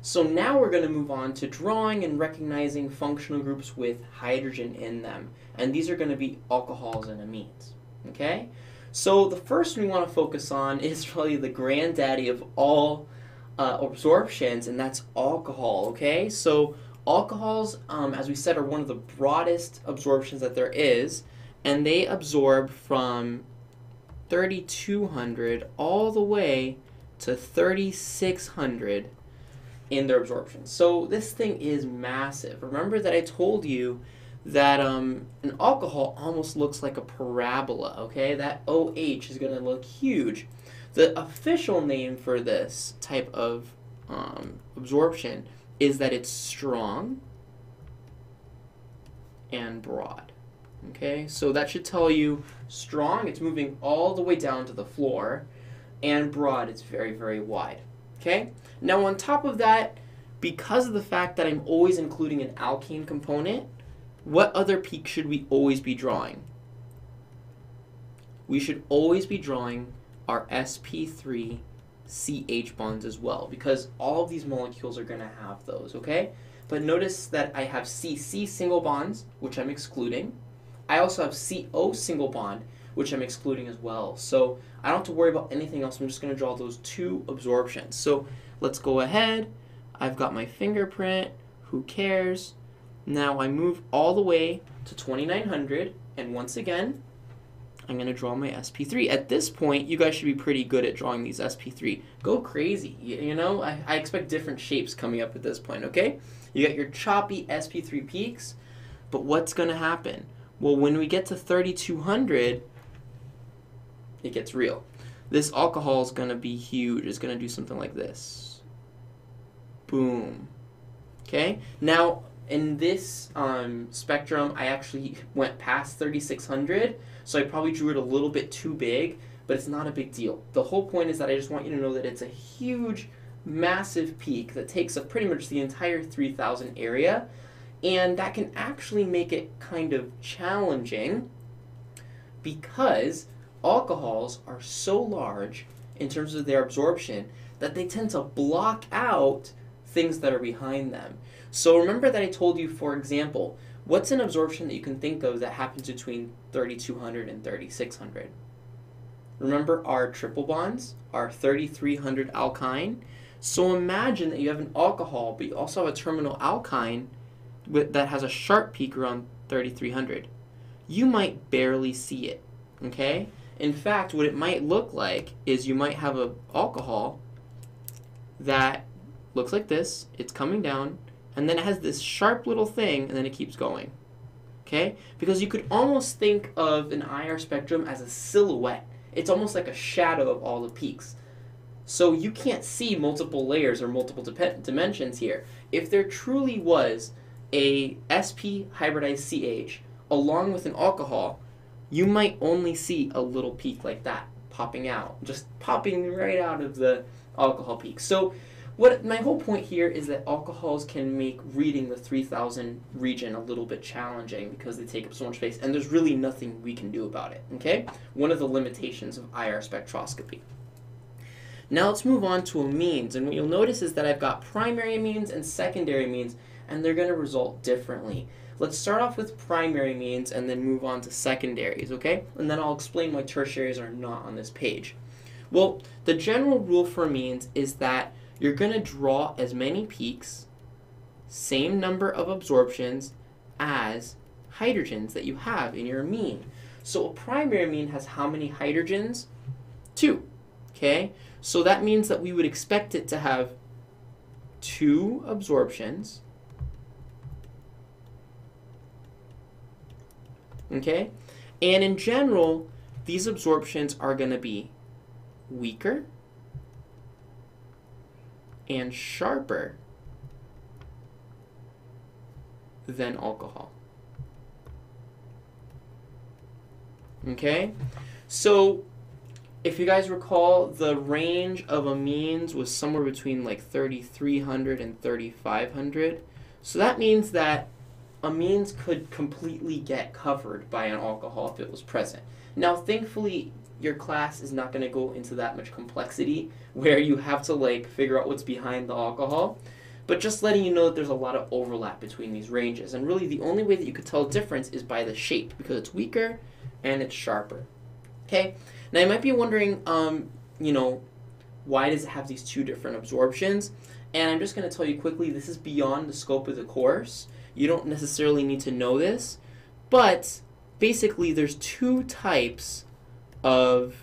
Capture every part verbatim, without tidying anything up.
So now we're going to move on to drawing and recognizing functional groups with hydrogen in them. And these are going to be alcohols and amines. Okay? So the first one we want to focus on is really the granddaddy of all uh, absorptions, and that's alcohol. Okay? So alcohols, um, as we said, are one of the broadest absorptions that there is, and they absorb from thirty-two hundred all the way to thirty-six hundred in their absorption. So this thing is massive. Remember that I told you that um, an alcohol almost looks like a parabola, okay? That O H is going to look huge. The official name for this type of um, absorption is that it's strong and broad. Okay, so that should tell you strong, it's moving all the way down to the floor, and broad, it's very, very wide. Okay, now on top of that, because of the fact that I'm always including an alkane component, what other peak should we always be drawing? We should always be drawing our S P three C H bonds as well, because all of these molecules are going to have those, okay? But notice that I have C C single bonds, which I'm excluding. I also have C O single bond, which I'm excluding as well. So I don't have to worry about anything else. I'm just going to draw those two absorptions. So let's go ahead. I've got my fingerprint. Who cares? Now I move all the way to twenty-nine hundred, and once again, I'm going to draw my S P three. At this point, you guys should be pretty good at drawing these S P three. Go crazy. You, you know, I, I expect different shapes coming up at this point, okay? You got your choppy S P three peaks, but what's going to happen? Well, when we get to thirty-two hundred, it gets real. This alcohol is going to be huge. It's going to do something like this. Boom. Okay? Now, in this um, spectrum, I actually went past thirty-six hundred, so I probably drew it a little bit too big, but it's not a big deal. The whole point is that I just want you to know that it's a huge, massive peak that takes up pretty much the entire three thousand area, and that can actually make it kind of challenging because alcohols are so large in terms of their absorption that they tend to block out things that are behind them. So remember that I told you, for example, what's an absorption that you can think of that happens between thirty-two hundred and thirty-six hundred? Remember our triple bonds, our thirty-three hundred alkyne? So imagine that you have an alcohol, but you also have a terminal alkyne with, that has a sharp peak around thirty-three hundred. You might barely see it, okay? In fact, what it might look like is you might have an alcohol that looks like this. It's coming down, and then it has this sharp little thing, and then it keeps going, okay? Because you could almost think of an I R spectrum as a silhouette. It's almost like a shadow of all the peaks. So you can't see multiple layers or multiple dimensions here. If there truly was a S P hybridized C H along with an alcohol, you might only see a little peak like that popping out, just popping right out of the alcohol peak. So what my whole point here is that alcohols can make reading the three thousand region a little bit challenging because they take up so much space, and there's really nothing we can do about it, okay? One of the limitations of I R spectroscopy. Now let's move on to amines, and what you'll notice is that I've got primary amines and secondary amines, and they're going to result differently. Let's start off with primary amines and then move on to secondaries, okay? And then I'll explain why tertiaries are not on this page. Well, the general rule for amines is that you're going to draw as many peaks, same number of absorptions as hydrogens that you have in your amine. So a primary amine has how many hydrogens? Two, okay? So that means that we would expect it to have two absorptions, okay? And in general, these absorptions are going to be weaker and sharper than alcohol. Okay? So if you guys recall, the range of amines was somewhere between like thirty-three hundred and thirty-five hundred. So that means that amines could completely get covered by an alcohol if it was present. Now, thankfully, your class is not going to go into that much complexity where you have to like figure out what's behind the alcohol. but just letting you know that there's a lot of overlap between these ranges. And really the only way that you could tell a difference is by the shape, because it's weaker and it's sharper. Okay? Now you might be wondering, um, you know, why does it have these two different absorptions? And I'm just going to tell you quickly, this is beyond the scope of the course. You don't necessarily need to know this, but basically there's two types of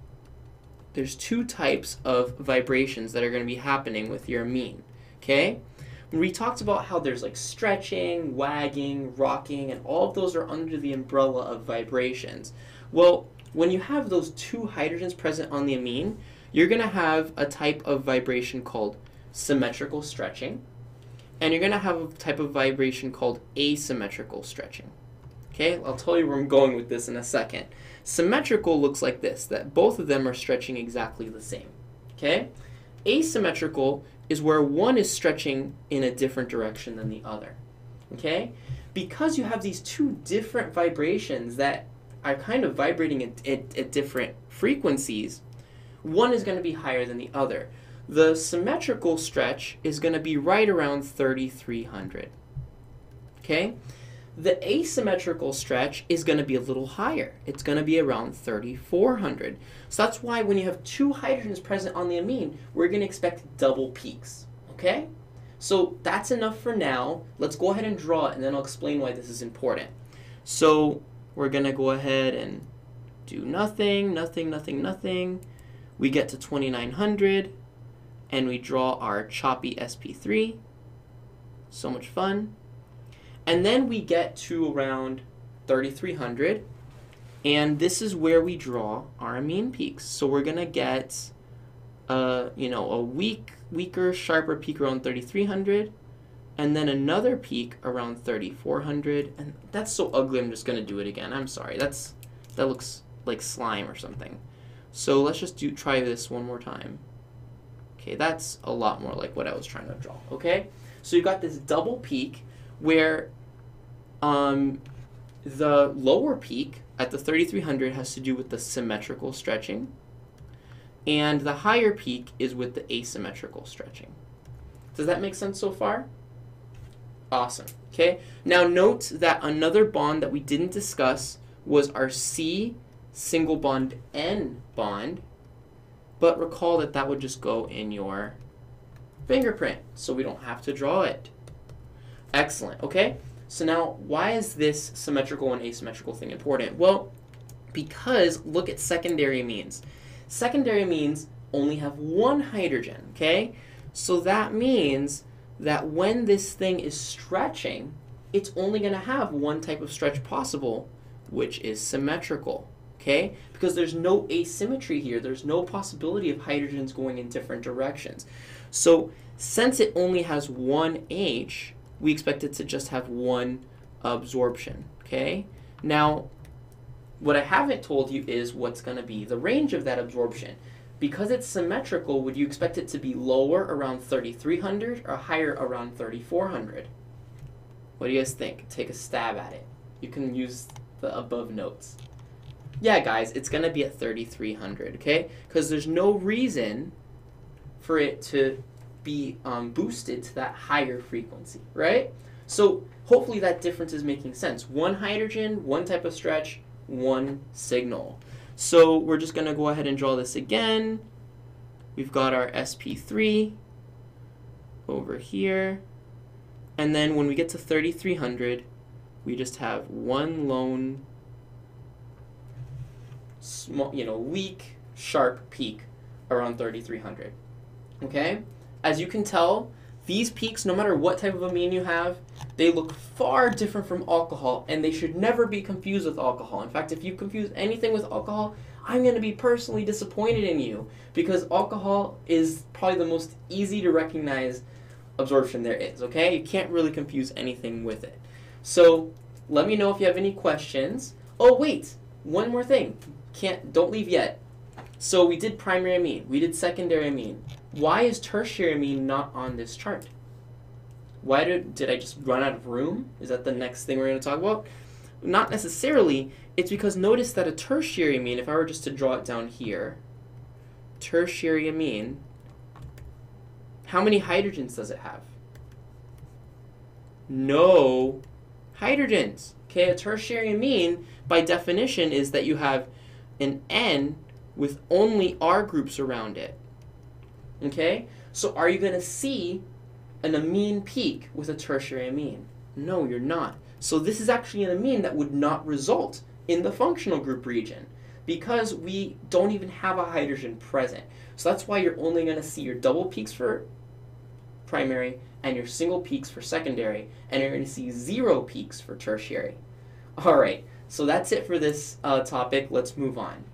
there's two types of vibrations that are going to be happening with your amine. Okay? We talked about how there's like stretching, wagging, rocking, and all of those are under the umbrella of vibrations. Well, when you have those two hydrogens present on the amine, you're going to have a type of vibration called symmetrical stretching, and you're going to have a type of vibration called asymmetrical stretching. Okay, I'll tell you where I'm going with this in a second. Symmetrical looks like this, that both of them are stretching exactly the same. Okay? Asymmetrical is where one is stretching in a different direction than the other. Okay? Because you have these two different vibrations that are kind of vibrating at, at, at different frequencies, one is going to be higher than the other. The symmetrical stretch is going to be right around thirty-three hundred. Okay? The asymmetrical stretch is going to be a little higher. It's going to be around thirty-four hundred. So that's why when you have two hydrogens present on the amine, we're going to expect double peaks. Okay? So that's enough for now. Let's go ahead and draw it, and then I'll explain why this is important. So we're going to go ahead and do nothing, nothing, nothing, nothing. We get to twenty-nine hundred, and we draw our choppy S P three. So much fun. And then we get to around thirty-three hundred, and this is where we draw our amine peaks. So we're going to get uh, you know, a weak, weaker, sharper peak around thirty-three hundred, and then another peak around thirty-four hundred. And that's so ugly, I'm just going to do it again. I'm sorry. That's that looks like slime or something. So let's just do try this one more time. Okay, that's a lot more like what I was trying to draw. Okay? So you've got this double peak where um, the lower peak at the thirty-three hundred has to do with the symmetrical stretching, and the higher peak is with the asymmetrical stretching. Does that make sense so far? Awesome. Okay. Now note that another bond that we didn't discuss was our C single bond N bond, but recall that that would just go in your fingerprint, so we don't have to draw it. Excellent. Okay. So now, why is this symmetrical and asymmetrical thing important? Well, because look at secondary amines. Secondary amines only have one hydrogen, okay? So that means that when this thing is stretching, it's only going to have one type of stretch possible, which is symmetrical, okay? Because there's no asymmetry here. There's no possibility of hydrogens going in different directions. So since it only has one H, we expect it to just have one absorption, okay? Now, what I haven't told you is what's going to be the range of that absorption. Because it's symmetrical, would you expect it to be lower around thirty-three hundred or higher around thirty-four hundred? What do you guys think? Take a stab at it. You can use the above notes. Yeah, guys, it's going to be at thirty-three hundred, okay? Because there's no reason for it to be um, boosted to that higher frequency, right? So hopefully that difference is making sense. One hydrogen, one type of stretch, one signal. So we're just going to go ahead and draw this again. We've got our S P three over here. And then when we get to thirty-three hundred, we just have one lone, small, you know, weak, sharp peak around thirty-three hundred. Okay? As you can tell, these peaks, no matter what type of amine you have, they look far different from alcohol, and they should never be confused with alcohol. In fact, if you confuse anything with alcohol, I'm going to be personally disappointed in you, because alcohol is probably the most easy to recognize absorption there is, okay? You can't really confuse anything with it. So let me know if you have any questions. Oh, wait, one more thing. Can't, don't leave yet. So we did primary amine. We did secondary amine. Why is tertiary amine not on this chart? Why did, did I just run out of room? Is that the next thing we're going to talk about? Not necessarily. It's because notice that a tertiary amine, if I were just to draw it down here, tertiary amine, how many hydrogens does it have? no hydrogens. Okay, a tertiary amine, by definition, is that you have an N with only R groups around it. Okay, so are you going to see an amine peak with a tertiary amine? No, you're not. So this is actually an amine that would not result in the functional group region because we don't even have a hydrogen present. So that's why you're only going to see your double peaks for primary and your single peaks for secondary, and you're going to see zero peaks for tertiary. All right, so that's it for this uh, topic. Let's move on.